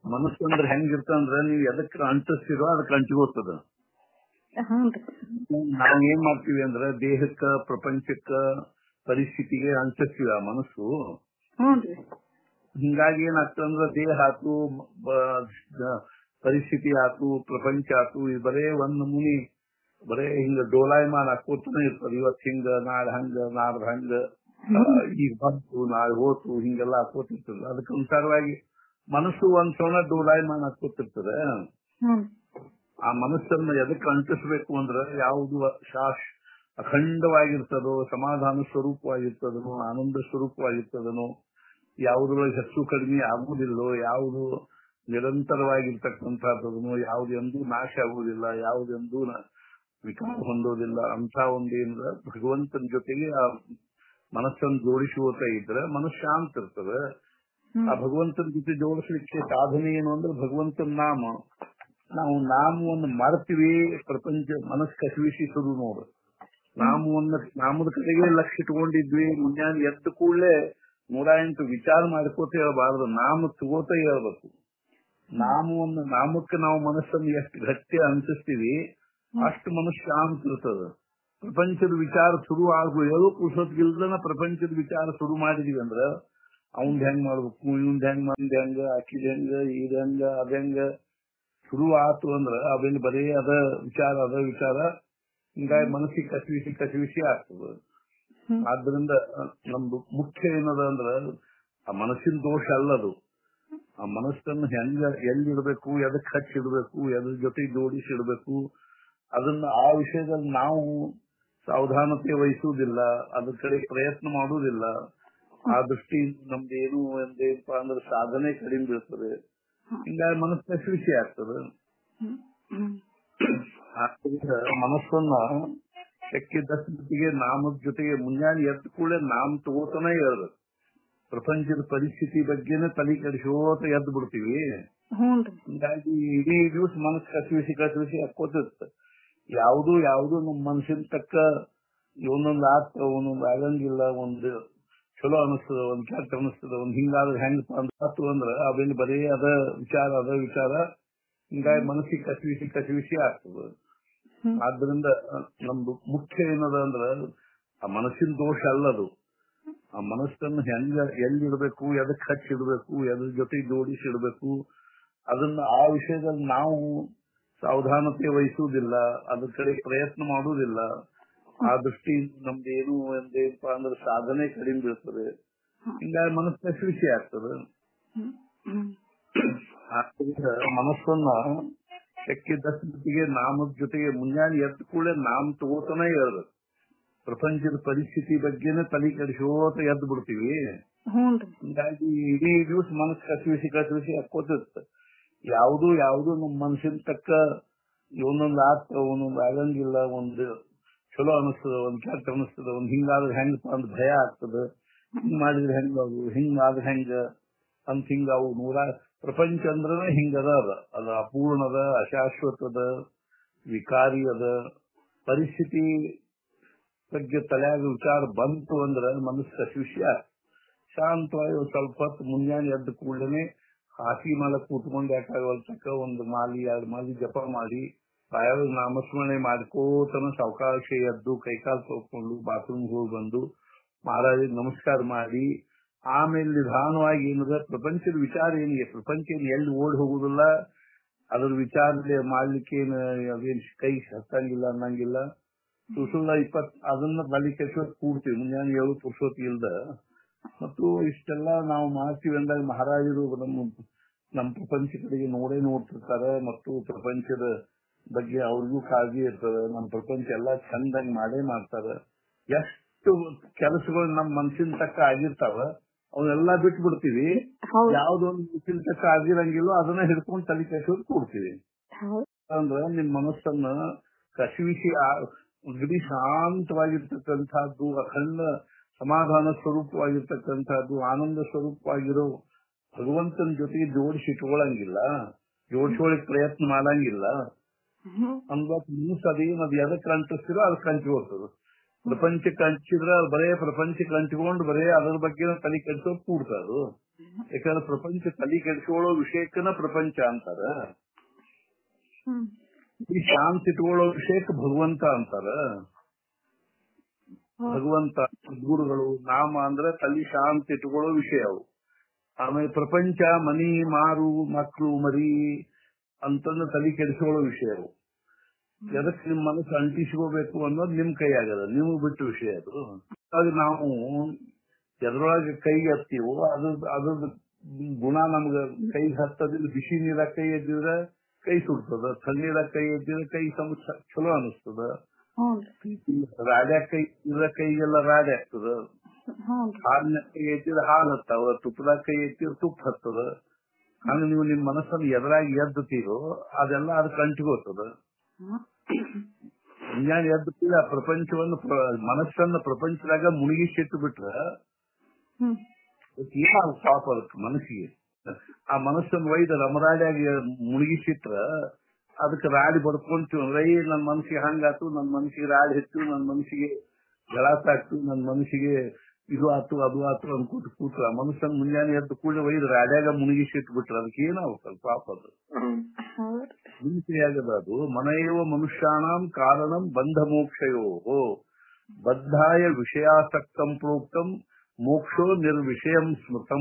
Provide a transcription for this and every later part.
ಮನಸ್ಸು ಅಂದ್ರೆ ಹೆಂಗಿರ್ತಂದ್ರ ನೀವ್ ಎದಕ್ ಅಂಟಿಸ್ತಿರೋ ಅದಕ್ಕೆ ಅಂಟಿಗೋತದ. ನಾವ್ ಏನ್ ಮಾಡ್ತೀವಿ ಅಂದ್ರ ದೇಹಕ್ಕ, ಪ್ರಪಂಚಕ್ಕ, ಪರಿಸ್ಥಿತಿಗೆ ಅಂಟಿಸ್ತೀವಿ ಆ ಮನಸ್ಸು. ಹಿಂಗಾಗಿ ಏನಾಗ್ತದಂದ್ರ ದೇಹ ಆತು, ಪರಿಸ್ಥಿತಿ ಆತು, ಪ್ರಪಂಚ ಆತು, ಇದು ಬರೇ ಒಂದ್ ನಮೂನಿ ಬರೇ ಹಿಂಗ ಡೋಲಾಯಮಾನ ಹಾಕೋತಾನೆ ಇರ್ತದ. ಇವತ್ ಹಿಂಗ, ನಾಳೆ ಹಂಗ, ನಾಡ್ದ ಹಂಗ, ಈಗ ಬಂತು ನಾಳೆ ಹೋತು, ಹಿಂಗೆಲ್ಲಾ ಹಾಕೋತಿರ್ತದ. ಅದಕ್ಕೆ ಅನುಸಾರವಾಗಿ ಮನಸ್ಸು ಒಂದ್ ಸಣ್ಣ ಡೋಲಾಯಮಾನ ಹಾಕೋತಿರ್ತದೆ. ಆ ಮನಸ್ಸನ್ನ ಎದಕ್ಕೆ ಅಂಟಿಸ್ಬೇಕು ಅಂದ್ರ ಯಾವುದು ಅಖಂಡವಾಗಿರ್ತದೋ, ಸಮಾಧಾನ ಸ್ವರೂಪವಾಗಿರ್ತದನೋ, ಆನಂದ ಸ್ವರೂಪವಾಗಿರ್ತದನೋ, ಯಾವುದ್ರೊಳಗೆ ಹೆಚ್ಚು ಕಡಿಮೆ ಆಗುವುದಿಲ್ಲೋ, ಯಾವುದು ನಿರಂತರವಾಗಿರ್ತಕ್ಕಂಥದ್ದನೋ, ಯಾವ್ದು ಎಂದೂ ನಾಶ ಆಗುವುದಿಲ್ಲ, ಯಾವುದೆಂದೂ ವಿಕಾರ ಹೊಂದೋದಿಲ್ಲ ಅಂತ ಒಂದೇನಿಲ್ಲ ಭಗವಂತನ ಜೊತೆಗೆ ಆ ಮನಸ್ಸನ್ನು ಜೋಡಿಸುವಂತ ಇದ್ರೆ ಮನಸ್ಸು ಶಾಂತ ಇರ್ತದೆ. ಆ ಭಗವಂತನ ಜೊತೆ ಜೋಡಿಸ್ಲಿಕ್ಕೆ ಸಾಧನೆ ಏನು ಅಂದ್ರೆ ಭಗವಂತನ ನಾಮ. ನಾವು ನಾಮವನ್ನು ಮಾಡ್ತೀವಿ, ಪ್ರಪಂಚ ಮನಸ್ಸು ಕಸಿವಿಸಿ ಶುರು ನೋಡು. ನಾಮದ ಕಡೆಗೆ ಲಕ್ಷ್ಯ ಇಟ್ಕೊಂಡಿದ್ವಿ. ಮುಂಜಾನೆ ಎದ್ದ ಕೂಡಲೇ 108 ವಿಚಾರ ಮಾಡ್ಕೋತ ಹೇಳ್ಬಾರ್ದು, ನಾಮ ತಗೋತ ಹೇಳ್ಬೇಕು. ನಾಮಕ್ಕೆ ನಾವು ಮನಸ್ಸನ್ನು ಎಷ್ಟು ಗಟ್ಟಿ ಅನ್ಸಿಸ್ತೀವಿ ಅಷ್ಟು ಮನಸ್ಸು ಶಾಂತ ಇರ್ತದ. ಪ್ರಪಂಚದ ವಿಚಾರ ಶುರು ಹೇಳೋ ಪುರುಷೋತ್ಗಿಲ್ದನ ಪ್ರಪಂಚದ ವಿಚಾರ ಶುರು ಮಾಡಿದೀವಿ ಅಂದ್ರ ಅವಂದ್ ಹೆಂಗ್ ಮಾಡ್ಬೇಕು, ಇವಂದ್ ಹೆಂಗ್ ಮಂದಿ ಹೆಂಗ, ಅಕ್ಕಿದ ಹೆಂಗ, ಇದ್ ಹೆಂಗ, ಅದಂಗ ಶುರು ಆತು ಅಂದ್ರ ಅವೇನ್ ಬರೀ ಅದ ವಿಚಾರ ಹಿಂಗಾಗಿ ಮನಸ್ಸಿಗೆ ಕಸಿವಿಸಿ ಆಗ್ತದ. ಆದ್ರಿಂದ ನಮ್ದು ಮುಖ್ಯ ಏನದ ಅಂದ್ರ ಆ ಮನಸ್ಸಿನ ದೋಷ ಅಲ್ಲದು. ಆ ಮನಸ್ಸನ್ನು ಎಲ್ಲಿಡ್ಬೇಕು, ಎದಕ್ ಹಚ್ಚಿಡ್ಬೇಕು, ಎದ್ರ ಜೊತೆ ಜೋಡಿಸಿ ಇಡ್ಬೇಕು, ಅದನ್ನ ಆ ವಿಷಯದಲ್ಲಿ ನಾವು ಸಾವಧಾನತೆ ವಹಿಸುವುದಿಲ್ಲ, ಅದ್ರ ಕಡೆ ಪ್ರಯತ್ನ ಮಾಡುವುದಿಲ್ಲ. ಆ ದೃಷ್ಟಿಯಿಂದ ನಮ್ದು ಏನು ಎಂದೇನಪ್ಪ ಅಂದ್ರೆ ಸಾಧನೆ ಕಡಿಮೆ ಬೀಳ್ತದೆ. ಹಿಂಗಾಗಿ ಮನಸ್ಸು ಕಸಿವಿಸಿ ಆಗ್ತದೆ. ಆದ್ದರಿಂದ ಮನಸ್ಸನ್ನ ಶಕ್ತಿದಷ್ಟು ಜೊತೆಗೆ ನಾಮದ ಜೊತೆಗೆ ಮುಂಜಾನೆ ಎದ್ದ ಕೂಡಲೇ ನಾಮ ತಗೋತಾನೆ ಹೇಳ್ಬೇಕು. ಪ್ರಪಂಚದ ಪರಿಸ್ಥಿತಿ ಬಗ್ಗೆನೇ ತಲೆ ಕೆಡಿಸೋತ ಎದ್ದು ಬಿಡ್ತೀವಿ. ಹಿಂಗಾಗಿ ಇಡೀ ದಿವಸ ಮನಸ್ಸು ಕಸಿವಿಸಿ ಹಾಕೋತಿರುತ್ತೆ. ಯಾವುದು ನಮ್ಮ ಮನಸ್ಸಿನ ತಕ್ಕ ಒಂದೊಂದು ಆಗ್ತದ, ಒಂದೊಂದು ಆಗಂಗಿಲ್ಲ. ಒಂದು ಚಲೋ ಅನಿಸ್ತದ, ಒಂದ್ ಕೆಟ್ಟ ಅನಿಸ್ತದ, ಒಂದ್ ಹಿಂಗಾದ್ರೆ ಹೆಂಗಪ್ಪ ಅಂದ್ರ ಅವೇನ್ ಬರೀ ಅದ ವಿಚಾರ ಹಿಂಗಾಗಿ ಮನಸ್ಸಿಗೆ ಕಸಿವಿಸಿ ಆಗ್ತದ. ಆದ್ರಿಂದ ನಮ್ದು ಮುಖ್ಯ ಏನದ ಅಂದ್ರ ಆ ಮನಸ್ಸಿನ ದೋಷ ಅಲ್ಲದು. ಆ ಮನಸ್ಸನ್ನು ಎಲ್ಲಿಡ್ಬೇಕು, ಎದಕ್ ಹಚ್ಚಿಡ್ಬೇಕು, ಎದ್ರ ಜೊತೆ ಜೋಡಿಸಿ ಇಡ್ಬೇಕು, ಅದನ್ನ ಆ ವಿಷಯದಲ್ಲಿ ನಾವು ಸಾವಧಾನತೆ ವಹಿಸುವುದಿಲ್ಲ, ಅದ್ರ ಕಡೆ ಪ್ರಯತ್ನ ಮಾಡುವುದಿಲ್ಲ. ಆ ದೃಷ್ಟಿಯಿಂದ ನಮ್ದು ಏನು ಎಂದೇನಪ್ಪ ಅಂದ್ರೆ ಸಾಧನೆ ಕಡಿಮೆ ಬೀಳ್ತದೆ. ಹಿಂಗಾಗಿ ಮನಸ್ಸು ಕಸಿವಿಸಿ ಆಗ್ತದೆ. ಆದ್ದರಿಂದ ಮನಸ್ಸನ್ನ ಶಕ್ತಿದಷ್ಟು ಜೊತೆಗೆ ನಾಮದ ಜೊತೆಗೆ ಮುಂಜಾನೆ ಎದ್ದ ಕೂಡಲೇ ನಾಮ ತಗೋತಾನೆ ಹೇಳ್ಬೇಕು. ಪ್ರಪಂಚದ ಪರಿಸ್ಥಿತಿ ಬಗ್ಗೆನೇ ತಲೆ ಕೆಡಿಸೋತ ಎದ್ದು ಬಿಡ್ತೀವಿ. ಹಿಂಗಾಗಿ ಇಡೀ ದಿವಸ ಮನಸ್ಸು ಕಸಿವಿಸಿ ಹಾಕೋತಿರುತ್ತೆ. ಯಾವುದು ನಮ್ಮ ಮನಸ್ಸಿನ ತಕ್ಕ ಒಂದೊಂದು ಆಗ್ತದ, ಒಂದೊಂದು ಆಗಂಗಿಲ್ಲ. ಒಂದು ಚಲೋ ಅನಿಸ್ತದ, ಒಂದ್ ಕೆಟ್ಟ ಅನಿಸ್ತದ, ಒಂದ್ ಹಿಂಗಾದ್ರೆ ಹೆಂಗಪ್ಪ ಅಂದ್ ಭಯ ಆಗ್ತದ. ಹಿಂಗ್ ಮಾಡಿದ್ರೆ ಹೆಂಗವು, ಹಿಂಗಾದ್ರೆ ಹೆಂಗ ಅಂತ ಹಿಂಗಾವು ಪ್ರಪಂಚ ಅಂದ್ರ ಹಿಂಗದ. ಅದ ಅಪೂರ್ಣದ, ಅಶಾಶ್ವತದ, ವಿಕಾರಿ ಅದ. ಪರಿಸ್ಥಿತಿ ಬಗ್ಗೆ ತಲೆಯಾಗ ವಿಚಾರ ಬಂತು ಅಂದ್ರೆ ಮನಸ್ಸು ಕಸಿವಿಸಿ ಶಾಂತವಾಗಿ ಸ್ವಲ್ಪ ಹೊತ್ತು ಮುಂಜಾನೆ ಎದ್ದ ಕೂಡಲೇ ಹಾಸಿಗೆ ಮೇಲೆ ಕೂತ್ಕೊಂಡು ಯಾಕಾಗಲ್ತಕ್ಕ ಒಂದು ಮಾಲಿ 2 ಮಾಲಿ ಜಪ ಮಾಡಿ ಬಾಯಾಗ ನಾಮಸ್ಮರಣೆ ಮಾಡ್ಕೋತನ ಸಾವಕಾಶ ಎದ್ದು ಕೈಕಾಲು ತೊಳ್ಕೊಂಡು ಬಾತ್ರೂಮ್ ಹೋಗಿ ಬಂದು ಮಹಾರಾಜ್ ನಮಸ್ಕಾರ ಮಾಡಿ ಆಮೇಲೆ ನಿಧಾನವಾಗಿ ಏನದ ಪ್ರಪಂಚದ ವಿಚಾರ ಏನಿದೆ, ಪ್ರಪಂಚ ಎಲ್ಲಿ ಓಡಿ ಹೋಗುದಿಲ್ಲ, ಅದ್ರ ವಿಚಾರ ಮಾಡ್ಲಿಕ್ಕೆ ಅದೇನ್ ಕೈ ಹತ್ತಂಗಿಲ್ಲ ಅನ್ನಂಗಿಲ್ಲ. ಸುಳ್ಳ 20 ಅದನ್ನ ಬಲಿ ಕೆಲ್ಸ ಕೂಡ್ತೀವಿ ಮುಂಜಾನೆ 7 ಪುರುಷೋತ್ತಿ ಇಲ್ದ. ಮತ್ತು ಇಷ್ಟೆಲ್ಲ ನಾವು ಮಾಡ್ತೀವಿ ಅಂದಾಗ ಮಹಾರಾಜರು ನಮ್ಮ ಪ್ರಪಂಚ ಕಡೆಗೆ ನೋಡ್ತಿರ್ತಾರೆ. ಮತ್ತು ಪ್ರಪಂಚದ ಬಗ್ಗೆ ಅವ್ರಿಗೂ ಕಾಳಜಿ ಇರ್ತದೆ. ನಮ್ಮ ಪ್ರಪಂಚ ಎಲ್ಲಾ ಚಂದಂಗ್ ಮಾಡ್ತಾರೆ. ಎಷ್ಟು ಕೆಲಸಗಳು ನಮ್ಮ ಮನಸ್ಸಿನ ತಕ್ಕ ಆಗಿರ್ತಾವ ಅವನ್ನೆಲ್ಲಾ ಬಿಟ್ಟು ಬಿಡ್ತೀವಿ. ಯಾವ್ದೊಂದು ಮನಸ್ಸಿನ ತಕ್ಕ ಆಗಿರಂಗಿಲ್ಲೋ ಅದನ್ನ ಹಿಡ್ಕೊಂಡು ತಲೆ ಕೆಸೋದು ಕೂಡ್ತೀವಿ. ಅಂದ್ರೆ ನಿಮ್ ಮನಸ್ಸನ್ನ ಕಸಿವಿಸಿ ಗಡಿ ಶಾಂತವಾಗಿರ್ತಕ್ಕಂಥದ್ದು, ಅಖಂಡ ಸಮಾಧಾನ ಸ್ವರೂಪವಾಗಿರ್ತಕ್ಕಂಥದ್ದು, ಆನಂದ ಸ್ವರೂಪವಾಗಿರೋ ಭಗವಂತನ ಜೊತೆಗೆ ಜೋಡಿಸಿ ಇಟ್ಕೊಳಂಗಿಲ್ಲ, ಜೋಡಿಸೋಳಕ್ ಪ್ರಯತ್ನ ಮಾಡಂಗಿಲ್ಲ ಅಂದ್ಬ ಮನಸ್ಸು ಅದೇನದು ಎದಕ್ಕೆ ಅಂಟಿಸ್ತಿರೋ ಅದಕ್ಕೆ ಅಂಟಿಕೊಳ್ತದ. ಪ್ರಪಂಚಕ್ಕೆ ಹಂಚಿದ್ರೆ ಬರೇ ಪ್ರಪಂಚಕ್ಕೆ ಹಂಚಿಕೊಂಡು ಬರೇ ಅದ್ರ ಬಗ್ಗೆ ತಲೆ ಕೆಡಿಸೋದು ಕೂಡ್ತದು. ಯಾಕಂದ್ರೆ ಪ್ರಪಂಚ ತಲೆ ಕೆಡಿಸ್ಕೊಳ್ಳೋ ವಿಷಯಕ್ಕನ ಪ್ರಪಂಚ ಅಂತಾರ, ಈ ಶಾಂತಿ ಇಟ್ಕೊಳ್ಳೋ ವಿಷಯಕ್ಕೆ ಭಗವಂತ ಅಂತಾರ. ಭಗವಂತ ಗುರುಗಳು ನಾಮ ಅಂದ್ರೆ ತಲೆ ಶಾಂತಿ ಇಟ್ಕೊಳ್ಳೋ ವಿಷಯ ಅವು. ಆಮೇಲೆ ಪ್ರಪಂಚ ಮನಿ ಮಾರು ಮಕ್ಕಳು ಮರಿ ಅಂತಂದ್ರೆ ತಲೆ ಕೆಡಿಸ್ಕೊಳ್ಳೋ ವಿಷಯ ಅವು. ಎದಕ್ಕೆ ನಿಮ್ ಮನಸ್ಸು ಅಂಟಿಸ್ಕೋಬೇಕು ಅನ್ನೋದು ನಿಮ್ ಕೈ ಆಗದ, ನೀವು ಬಿಟ್ಟು ವಿಷಯ ಅದು. ಹಾಗಾಗಿ ನಾವು ಎದ್ರೊಳಗೆ ಕೈ ಹತ್ತೀವೋ ಅದ್ರ ಗುಣ ನಮ್ಗ ಕೈಗೆ ಹತ್ತದಿಲ್ಲ. ಬಿಸಿ ನೀರಾಗ ಕೈ ಎದ್ದಿದ್ರೆ ಕೈ ಸುಡ್ತದ, ತಣ್ಣೀರಾಗ ಕೈ ಎದ್ದಿದ್ರೆ ಕೈ ಚಲೋ ಅನಿಸ್ತದ. ರಾಡ್ಯಾಗ ಕೈ ಇದ್ರ ಕೈಗೆಲ್ಲ ರಾಡಿ ಆಗ್ತದ. ಹಾಲಿನ ಕೈ ಎತ್ತಿದ್ರೆ ಹಾಲು ಹತ್ತಾವ, ತುಪ್ಪದಾಗ ಕೈ ಎತ್ತಿದ್ರೆ ತುಪ್ಪ ಹತ್ತದ. ಹಂಗ ನೀವು ನಿಮ್ ಮನಸ್ಸನ್ನು ಎದುರಾಗಿ ಎದ್ದುತ್ತೀರೋ ಅದೆಲ್ಲ ಅದಕ್ಕೆ ಅಂಟಿಗೋತದ. ಮುಂಜಾನೆ ಎದ್ದು ಕೂಡ ಪ್ರಪಂಚವನ್ನು ಮನಸ್ಸನ್ನ ಪ್ರಪಂಚದಾಗ ಮುಳುಗಿಸಿಟ್ಟು ಬಿಟ್ರ ಏನಾಗ ಪಾಪ ಅದಕ್ಕೆ ಮನಸ್ಸಿಗೆ. ಆ ಮನಸ್ಸನ್ನು ಒಯ್ದ ರಮರಾಡಿಯಾಗಿ ಮುಳುಗಿಸಿಟ್ರ ಅದಕ್ಕೆ ರಾಡಿ ಬಡ್ಕೊಂತೀವಿ ಅಂದ್ರೆ ನನ್ ಮನಸ್ಸಿಗೆ ಹಂಗಾತು, ನನ್ ಮನಸ್ಸಿಗೆ ರಾಡಿ ಹೆಚ್ಚು, ನನ್ ಮನಸ್ಸಿಗೆ ಗಳಾಸ ಆಗ್ತು, ನನ್ ಮನಸ್ಸಿಗೆ ಇದು ಆತು ಅದು ಆತು ಅನ್ಕೊಟ್ಟು ಕೂತ್ರ ಮನಸ್ಸನ್ನು ಮುಂಜಾನೆ ಎದ್ದು ಕೂಡ ಒಯ್ದು ರಾಡ್ಯಾಗ ಮುಳುಗಿಸಿಟ್ಬಿಟ್ರ ಅದಕ್ಕೆ ಏನಾಗುತ್ತಲ್ಲ ಪಾಪ ಅದು. ಹಿಂಸೆಯಾಗದ ಅದು. ಮನಯೇವ ಮನುಷ್ಯಾಣಂ ಕಾರಣಂ ಬಂಧ ಮೋಕ್ಷಯೋ ಬದ್ಧಾಯ ವಿಷಯಾಸಕ್ತಂ ಪ್ರೋಕ್ತಂ ಮೋಕ್ಷೋ ನಿರ್ವಿಷಯಂ ಸ್ಮೃತಂ.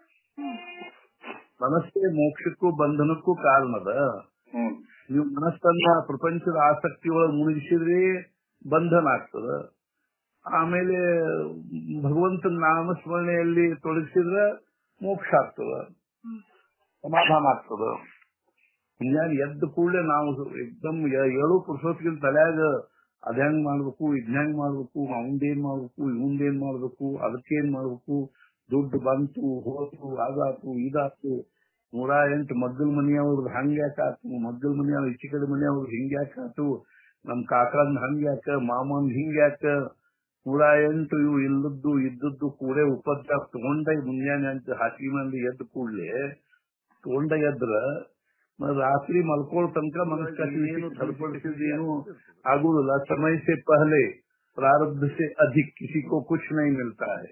ಮನಸ್ಸೇ ಮೋಕ್ಷಕ್ಕೂ ಬಂಧನಕ್ಕೂ ಕಾರಣದ. ನೀವು ಮನಸ್ಸನ್ನ ಪ್ರಪಂಚದ ಆಸಕ್ತಿಯೊಳಗೆ ಮುಳುಗಿಸಿದ್ರೆ ಬಂಧನ ಆಗ್ತದ. ಆಮೇಲೆ ಭಗವಂತನ ನಾಮಸ್ಮರಣೆಯಲ್ಲಿ ತೊಡಗಿಸಿದ್ರೆ ಮೋಕ್ಷ ಆಗ್ತದ, ಸಮಾಧಾನ ಆಗ್ತದ. ಹಿಂಗಾಗಿ ಎದ್ದ ಕೂಡಲೇ ನಾವು ಎಕ್ದಮ್ ಏಳು ಪುರುಷೋತ್ಗಿಂತ ತಲೆಯಾಗ ಅದ್ಯಾಂಗ್ ಮಾಡ್ಬೇಕು, ಇದ್ಯಾಂಗ್ ಮಾಡ್ಬೇಕು, ಅವಂದೇನ್ ಮಾಡ್ಬೇಕು, ಇವಂದೇನ್ ಮಾಡ್ಬೇಕು, ಅದಕ್ಕೇನ್ ಮಾಡ್ಬೇಕು, ದುಡ್ಡು ಬಂತು ಹೋತು ಅದಾತು ಇದಾತು, 108 ಮಗ್ಗಲ್ ಮನೆಯವ್ರದ್ದು ಹಂಗ್ಯಾಕಾತು, ಮಗ್ಗಲ್ ಮನೆಯವ್ರ ಈಚೆ ಕಡೆ ಮನೆಯವ್ರದ್ದು ಹಿಂಗ್ಯಾಕಾತು, ನಮ್ ಕಾಕಂದ್ ಹಂಗ್ಯಾಕ, ಮಾಮಂದ್ ಹಿಂಗ್ಯಾಕ, 108 ಇವು ಇದ್ದದ್ದು ಕೂಡ ಉಪದ್ರವ ತಗೊಂಡ ಮುಂಜಾನೆ ಅಂತ ಹಾಸಿಗೆ ಮಂದಿ ಎದ್ದು ಕೂಡ್ಲೆ ತಗೊಂಡ ಎದ್ರ ರಾತ್ರಿ ಮಲ್ಕೊಳ್ಳೋ ತನಕ ಮನಸ್ಸು ಸರಿಪಡಿಸಿದೇನು ಆಗುದಿಲ್ಲ. ಸಮಯ से पहले प्रारब्ध से अधिक किसी को कुछ नहीं मिलता है.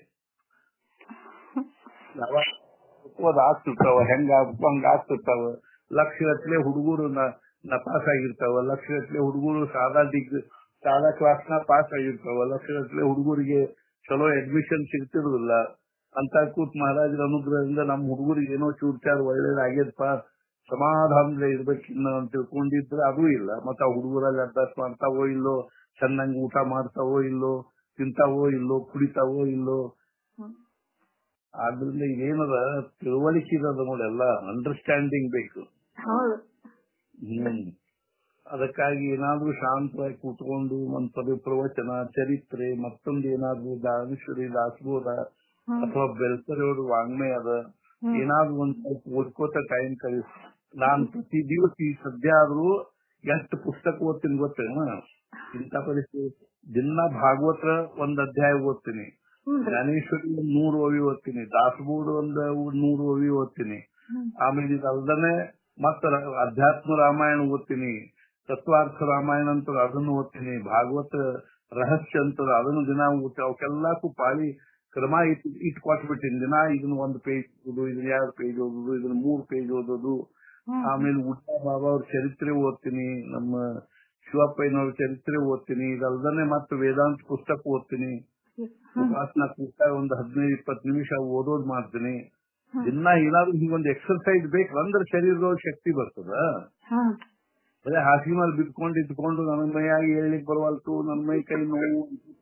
ಆಗ್ತಿರ್ತಾವ, ಹಂಗಾಗ್ತಿರ್ತಾವ. ಲಕ್ಷಗಟ್ಲೆ ಹುಡುಗರು ಪಾಸ್ ಆಗಿರ್ತಾವ, ಲಕ್ಷಗಟ್ಲೆ ಹುಡುಗರು ಸಾದಾ ಕ್ಲಾಸ್ನ ಪಾಸ್ ಆಗಿರ್ತಾವ, ಲಕ್ಷಗಟ್ಲೆ ಹುಡುಗರಿಗೆ ಚಲೋ ಅಡ್ಮಿಷನ್ ಸಿಗ್ತಿರುದಿಲ್ಲ. ಅಂತ ಕೂತ್ ಮಹಾರಾಜರ ಅನುಗ್ರಹದಿಂದ ನಮ್ಮ ಹುಡುಗರಿಗೆ ಏನೋ ಚೂರ್ಚಾರ್ ಒಳ್ಳೇದಾಗ್ಯದಪ್ಪ, ಸಮಾಧಾನದಿಂದ ಇರ್ಬೇಕಿನ್ನ ಅಂತ ತಿಳ್ಕೊಂಡಿದ್ರೆ ಅದೂ ಇಲ್ಲ. ಮತ್ತ ಆ ಹುಡುಗರಲ್ಲಿ ಅಭ್ಯಾಸ ಮಾಡ್ತಾವೋ ಇಲ್ಲೋ, ಚೆನ್ನಾಗಿ ಊಟ ಮಾಡ್ತಾವೋ ಇಲ್ಲೋ, ತಿಂತಾವೋ ಇಲ್ಲೋ, ಕುಡಿತಾವೋ ಇಲ್ಲೋ. ಆದ್ರಿಂದ ಇದೇನದ ತಿಳುವಳಿಕೆ ಇರೋದು ನೋಡಿ, ಎಲ್ಲ ಅಂಡರ್ಸ್ಟ್ಯಾಂಡಿಂಗ್ ಬೇಕು. ಅದಕ್ಕಾಗಿ ಏನಾದ್ರೂ ಶಾಂತವಾಗಿ ಕೂತ್ಕೊಂಡು ಒಂದು ಪ್ರವಚನ, ಚರಿತ್ರೆ, ಮತ್ತೊಂದು ಏನಾದ್ರು ದಾನೇಶ್ವರಿ ದಾಸಬೋಧ ಅಥವಾ ಬೆಳ್ಸರಿಯವ್ರ ವಾಂಗ್ಮಯ ಅದ, ಏನಾದ್ರು ಒಂದ್ ಸ್ವಲ್ಪ ಓದ್ಕೋತ ಟೈಮ್ ಕಳಿ. ನಾನ್ ಪ್ರತಿ ದಿವಸ ಈ ಸದ್ಯ ಆದ್ರೂ ಎಷ್ಟು ಪುಸ್ತಕ ಓದ್ತೀನಿ ಗೊತ್ತೇನ? ಇಂಥ ಪರಿಸ್ಥಿತಿ ದಿನ ಭಾಗವತ ಒಂದ್ ಅಧ್ಯಾಯ ಓದ್ತೀನಿ, ಜ್ಞಾನೇಶ್ವರಿ 100 ಓವಿ ಓದ್ತೀನಿ, ದಾಸಬೋಧ 100 ಓವಿ ಓದ್ತೀನಿ. ಆಮೇಲೆ ಇದಲ್ದನೆ ಮತ್ತ ಅಧ್ಯಾತ್ಮ ರಾಮಾಯಣ ಓದ್ತೀನಿ, ತತ್ವಾರ್ಥ ರಾಮಾಯಣ ಅಂತ ಅದನ್ನು ಓದ್ತೀನಿ, ಭಾಗವತ ರಹಸ್ಯ ಅಂತದ ಅದನ್ನು ದಿನ ಓದ್ತೀನಿ. ಅವಕ್ಕೆಲ್ಲಕ್ಕೂ ಪಾಳಿ ಕ್ರಮ ಇಟ್ಕೊಟ್ಬಿಟ್ಟಿನಿ. ದಿನ ಇದನ್ನ 1 ಪೇಜ್ ಓದು, ಇದನ್ನ 2 ಪೇಜ್ ಓದುದು, ಇದನ್ನ 3 ಪೇಜ್ ಓದೋದು. ಆಮೇಲೆ ಉಡ್ಡಾ ಬಾಬಾ ಅವ್ರ ಚರಿತ್ರೆ ಓದ್ತೀನಿ, ನಮ್ಮ ಶಿವಪ್ಪಯ್ಯನವ್ರ ಚರಿತ್ರೆ ಓದ್ತೀನಿ. ಇದಲ್ದನೆ ಮತ್ತೆ ವೇದಾಂತ ಪುಸ್ತಕ ಓದ್ತೀನಿ, ಉಪಾಸನಾ ಪುಸ್ತಕ ಒಂದು 15-20 ನಿಮಿಷ ಓದೋದ್ ಮಾಡ್ತೀನಿ. ದಿನ ಏನಾದ್ರು ಹೀಗೊಂದು ಎಕ್ಸರ್ಸೈಸ್ ಬೇಕು ಅಂದ್ರೆ ಶರೀರದೊಳಗೆ ಶಕ್ತಿ ಬರ್ತದ. ಅದೇ ಹಾಸಿಗೆ ಮೇಲೆ ಬಿದ್ಕೊಂಡು ಇದ್ಕೊಂಡು ನನ್ನ ಮೈಯಾಗಿ ಹೇಳಲಿಕ್ಕೆ ಬರವಲ್ತು, ನನ್ನ ಮೈ ಕೈ ನೋವು,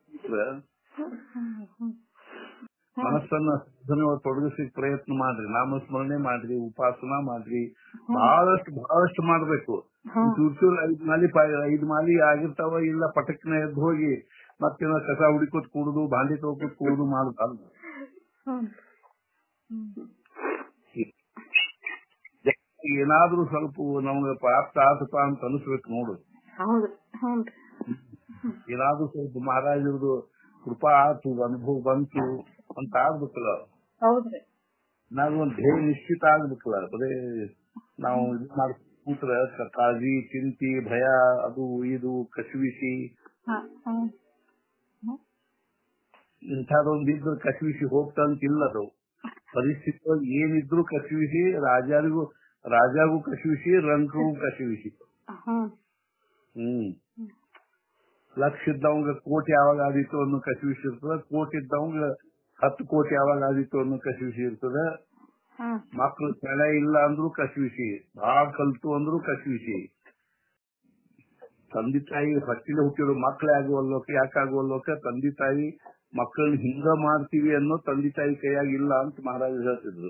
ಮನಸ್ಸನ್ನ ತೊಡಗಿಸಿ ಪ್ರಯತ್ನ ಮಾಡ್ರಿ, ನಾಮಸ್ಮರಣೆ ಮಾಡ್ರಿ, ಉಪಾಸನಾ ಮಾಡ್ರಿ, ಬಹಳಷ್ಟು ಮಾಡ್ಬೇಕು. ಚೂರ್ 5 ಮಾಲಿ ಆಗಿರ್ತಾವ ಇಲ್ಲ, ಪಟಕ್ನ ಎದ್ದು ಹೋಗಿ ಮತ್ತೇನೋ ಕಸ ಹುಡಿಕೋತ್ ಕೂಡುದು, ಬಾಂಡಿ ತೊಳ್ಕೋತ್ ಕೂಡುದು ಮಾಡುದಲ್ಲ. ಏನಾದ್ರೂ ಸ್ವಲ್ಪ ನಮ್ಗೆ ಪ್ರಾಪ್ತ ಆತಪ್ಪ ಅಂತ ಅನಿಸ್ಬೇಕು ನೋಡು. ಏನಾದ್ರೂ ಸ್ವಲ್ಪ ಮಹಾರಾಜರದು ಕೃಪಾ ಆತು, ಅನುಭವ ಬಂತು ಅಂತ ಆಗ್ಬೇಕಲ್ಲ. ನಾವು ಒಂದು ಧ್ಯೇಯ ನಿಶ್ಚಿತ ಆಗ್ಬೇಕಲ್ಲ. ಬರೇ ನಾವು ಇದು ಮಾಡ್ಕೊಂಡ್ರೆ ಕಾಳಜಿ, ಚಿಂತಿ, ಭಯ, ಅದು ಇದು ಕಸಿವಿಸಿ ಇಂಥದೊಂದು ಇದ್ರೆ ಕಸಿವಿಸಿ ಹೋಗ್ತಂತಿಲ್ಲ. ಅದು ಪರಿಸ್ಥಿತಿ ಏನಿದ್ರು ಕಸಿವಿಸಿ, ರಾಜಾಗೂ ಕಸಿವಿಸಿ, ರಂಕಗೂ ಕಸಿವಿಸಿ. ಲಕ್ಷ ಇದ್ದವಂಗ ಕೋಟಿ ಯಾವಾಗ ಆದಿತ್ತು ಅನ್ನೋ ಕಸಿವಿಸಿ ಇರ್ತದ, ಕೋಟಿ ಇದ್ದವಂಗ 10 ಕೋಟಿ ಯಾವಾಗ ಆದಿತ್ತು ಅನ್ನೋ ಕಸಿವಿಸಿ ಇರ್ತದ. ಮಕ್ಳು ತಲೆ ಇಲ್ಲ ಅಂದ್ರು ಕಸಿವಿಸಿ, ಬಹಳ ಕಲ್ತು ಅಂದ್ರು ಕಸಿವಿಸಿ. ತಂದೆ ತಾಯಿ ಹೊಟ್ಟಿಲೆ ಹುಟ್ಟಿರೋ ಮಕ್ಳೇ ಆಗುವಲ್ಲೋಕೆ, ಯಾಕಾಗುವಲ್ಲೋಕೆ ತಂದೆ ತಾಯಿ ಮಕ್ಕಳನ್ನ ಹಿಂಗ ಮಾಡ್ತೀವಿ ಅನ್ನೋ ತಂದೆ ತಾಯಿ ಕೈಯಾಗಿಲ್ಲ ಅಂತ ಮಹಾರಾಜ ಹೇಳ್ತಿದ್ರು.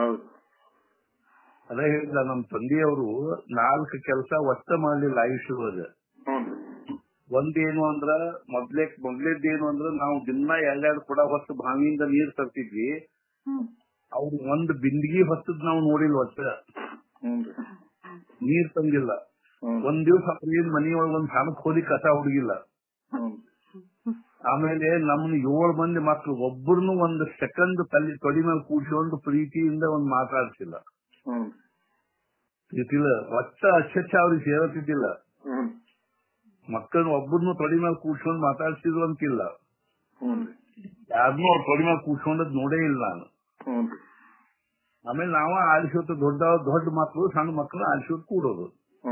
ಅದೇ ಹೇಳಿದ ನಮ್ ತಂದೆಯವರು 4 ಕೆಲಸ ಒಟ್ಟ ಮಾಡ್ಲಿಲ್ಲ ಆಯುಷ್ಯವಾಗ. ಒಂದೇನು ಅಂದ್ರ ಮೊದ್ಲೇದ್ದೇನು ಅಂದ್ರ ನಾವು ದಿನ 2 ಕೊಡ ಹೊತ್ತು ಬಾವಿಯಿಂದ ನೀರ್ ತರ್ತಿದ್ವಿ. ಅವ್ರು 1 ಬಿಂದಿಗೆ ಹೊತ್ತದ್ ನಾವು ನೋಡಿಲ್ಲ, ಒಟ್ಟ ನೀರ್ ತಂದಿಲ್ಲ. ಒಂದ್ ದಿವ್ಸ ಏನ್ ಮನಿಯೊಳಗ ಒಂದ್ ಸಣ್ಣ ಹೋದಿ ಕಸ ಹುಡುಗಿಲ್ಲ. ಆಮೇಲೆ ನಮ್ನ 7 ಮಂದಿ ಮಕ್ಳು ಒಬ್ಬರನ್ನು 1 ಸೆಕೆಂಡ್ ತೊಡಿ ಮೇಲೆ ಕೂಡ್ಸ್ಕೊಂಡು ಪ್ರೀತಿಯಿಂದ ಒಂದ್ ಮಾತಾಡ್ತಿಲ್ಲ. ಪ್ರೀತಿಲ್ಲ ಒಟ್ಟ ಅಚ್ಚ ಅವ್ರಿಗೆ ಸೇರತಿದ್ದಿಲ್ಲ. ಮಕ್ಕಳನ್ನ ಒಬ್ಬರನ್ನು ತೊಡಿ ಮೇಲೆ ಕೂಡ್ಸ್ಕೊಂಡು ಮಾತಾಡ್ತಿದ್ರು ಅಂತಿಲ್ಲ. ಯಾರನ್ನೂ ಅವ್ರ ತೊಡಿ ಮೇಲೆ ಕೂಡ್ಸ್ಕೊಂಡದ್ ನೋಡೇ ಇಲ್ಲ ನಾನು. ಆಮೇಲೆ ನಾವ ಆಲಿಸೋತ ದೊಡ್ಡ ಮಕ್ಕಳು ಸಣ್ಣ ಮಕ್ಕಳು ಆಲಿಸೋತ್ ಕೂಡೋದು.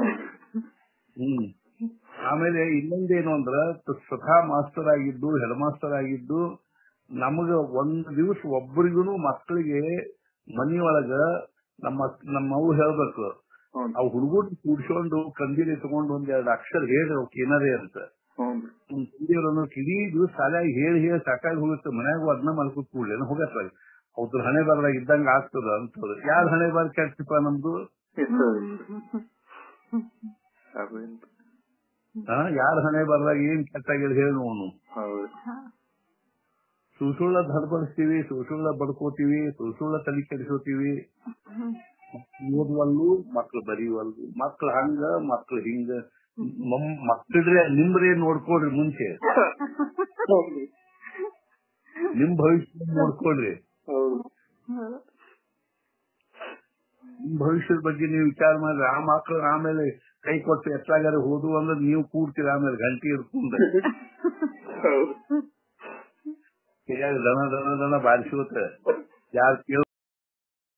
ಆಮೇಲೆ ಇನ್ನೊಂದೇನು ಅಂದ್ರ ಸ್ವತಃ ಮಾಸ್ಟರ್ ಆಗಿದ್ದು, ಹೆಡ್ ಮಾಸ್ಟರ್ ಆಗಿದ್ದು, ನಮಗ 1 ದಿವಸ ಒಬ್ಬರಿಗೂ ಮಕ್ಕಳಿಗೆ ಮನಿಯೊಳಗ ನಮ್ಮವು ಹೇಳ್ಬೇಕು, ಅವ್ ಹುಡುಗರು ಕೂಡ್ಸ್ಕೊಂಡು ಕಂದಿಲಿ ತಗೊಂಡು 1-2 ಅಕ್ಷರ ಹೇಳಿ ಏನಾರೇ ಅಂತ ತಂದೆಯವ್ರನ್ನು ಇಡೀ ದಿವಸ ಶಾಲೆಯಾಗಿ ಹೇಳಿ ಸಾಕಾಗಿ ಹೋಗುತ್ತೆ. ಮನ್ಯಾಗ ಅದನ್ನ ಮಲ್ಕೋತ್ ಕೂಡ್ಲೇನ ಹೋಗತ್ತ ಅವ್ರ ಹಣೆ ಬಾರದಾಗ ಇದ್ದಂಗ ಆಗ್ತದ ಅಂತ. ಯಾರ ಹಣೆ ಬಾರ ಕೆಟ್ಟಪ್ಪ ನಮ್ದು? ಯಾರ ಹಣೆ ಬಾರದಾಗ ಏನ್ ಕೆಟ್ಟಾಗಿಲ್ಲ ಹೇಳಿ ನೋವು. ಸುಳ್ಳ ಹಡ್ಬಡಿಸ್ತೀವಿ, ಸುಳ್ಳ ಬಡ್ಕೋತೀವಿ, ಸುಳ್ಳ ತಲೆ ಕೆಡಿಸೋತೀವಿ. ಓದುವಲ್ಲು ಮಕ್ಳು ಬರೀವಲ್ಲು, ಮಕ್ಳು ಹಂಗ ಮಕ್ಳು ಹಿಂಗ. ಮಕ್ಕಳ್ರೆ ನಿಮ್ರೇ ನೋಡ್ಕೊಳ್ರಿ, ಮುಂಚೆ ನಿಮ್ ಭವಿಷ್ಯ ನೋಡ್ಕೊಳ್ರಿ. ನಿಮ್ ಭವಿಷ್ಯದ ಬಗ್ಗೆ ನೀವು ವಿಚಾರ ಮಾಡ್ರಿ. ಆ ಮಕ್ಳು ಆಮೇಲೆ ಕೈ ಕೊಟ್ಟು ಎಷ್ಟಾಗಾರ ಹೋದು ಅಂದ್ರೆ ನೀವು ಕೂಡ್ತೀರ, ಆಮೇಲೆ ಗಂಟೆ ಹಿಡ್ಕೊಂಡ ದನ ಬಾರಿಸೋತ ಯಾರು